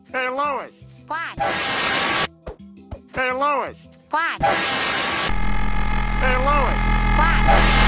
Hey, Lois. What? Hey, Lois. What? Hey, Lois. What?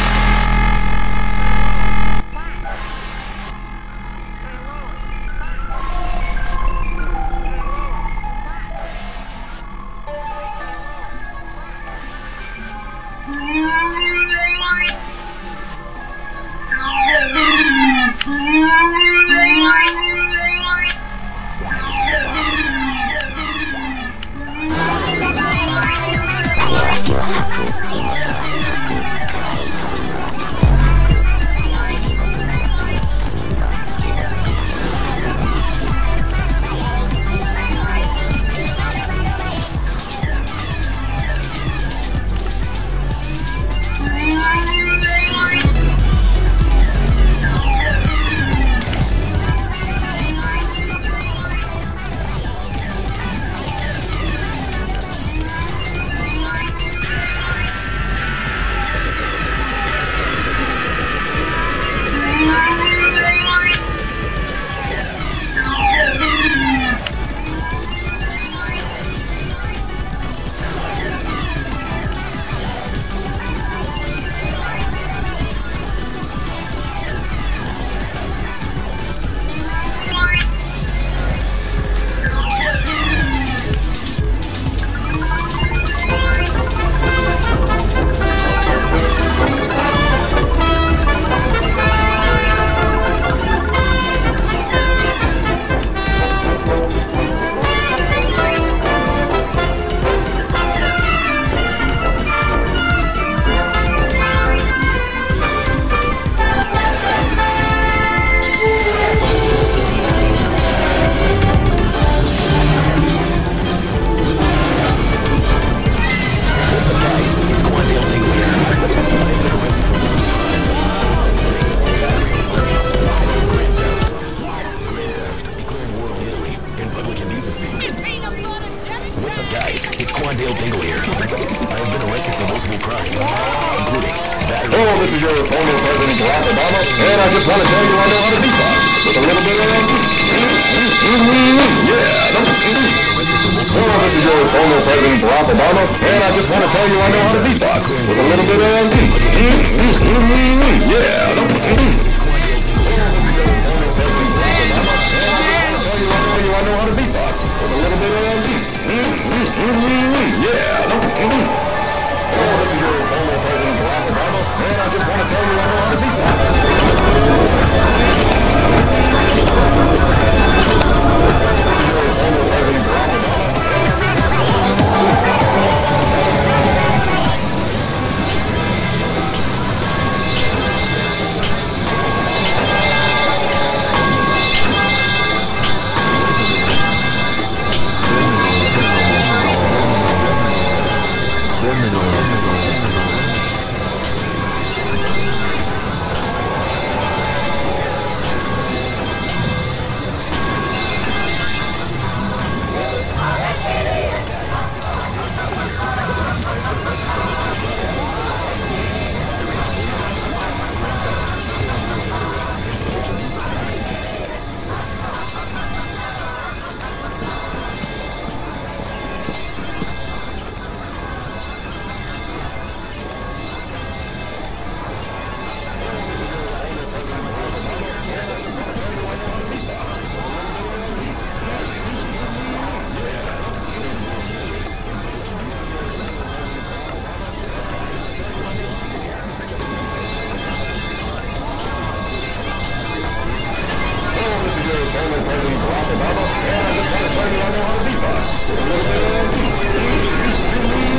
What's up, guys? It's Quandale Dingle here. I have been arrested for multiple crimes, including battery. Hello, this is your former President Barack Obama, and I just want to tell you I know how to beatbox with a little bit of yeah. Hello, this is your former President Barack Obama, and I just want to tell you I know how to beatbox with a little bit of yeah. I know how to beatbox with a little bit of yeah. Oh, this is your former President Barack Obama, and I just want to tell you I know how to beatbox. This is your former President Barack Obama.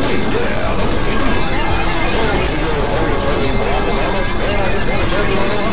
Yeah.